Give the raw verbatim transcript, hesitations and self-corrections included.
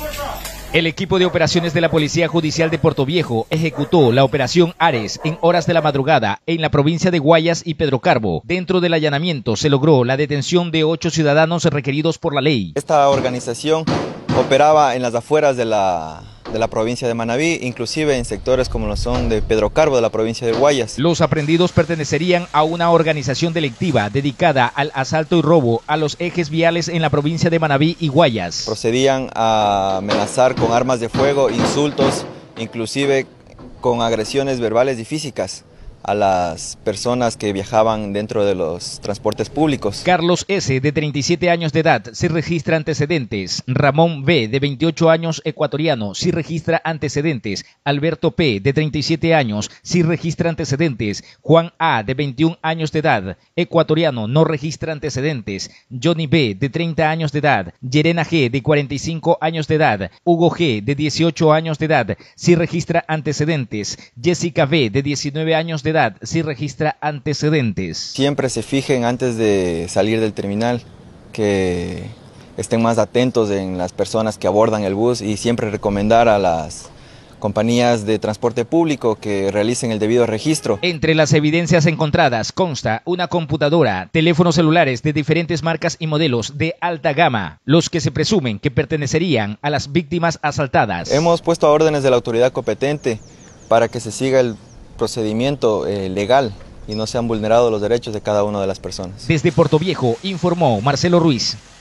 El equipo de operaciones de la Policía Judicial de Portoviejo ejecutó la operación Ares en horas de la madrugada en la provincia de Guayas y Pedro Carbo. Dentro del allanamiento se logró la detención de ocho ciudadanos requeridos por la ley. Esta organización operaba en las afueras de la, de la provincia de Manabí, inclusive en sectores como lo son de Pedro Carbo, de la provincia de Guayas. Los aprehendidos pertenecerían a una organización delictiva dedicada al asalto y robo a los ejes viales en la provincia de Manabí y Guayas. Procedían a amenazar con armas de fuego, insultos, inclusive con agresiones verbales y físicas a las personas que viajaban dentro de los transportes públicos. Carlos S., de treinta y siete años de edad, sí registra antecedentes. Ramón B., de veintiocho años, ecuatoriano, sí registra antecedentes. Alberto P., de treinta y siete años, sí registra antecedentes. Juan A., de veintiún años de edad, ecuatoriano, no registra antecedentes. Johnny B., de treinta años de edad. Yerena G., de cuarenta y cinco años de edad. Hugo G., de dieciocho años de edad, sí registra antecedentes. Jessica B., de diecinueve años de edad, sí registra antecedentes. Siempre se fijen antes de salir del terminal, que estén más atentos en las personas que abordan el bus y siempre recomendar a las compañías de transporte público que realicen el debido registro. Entre las evidencias encontradas consta una computadora, teléfonos celulares de diferentes marcas y modelos de alta gama, los que se presumen que pertenecerían a las víctimas asaltadas. Hemos puesto a órdenes de la autoridad competente para que se siga el procedimiento eh, legal y no se han vulnerado los derechos de cada una de las personas. Desde Portoviejo informó Marcelo Ruiz.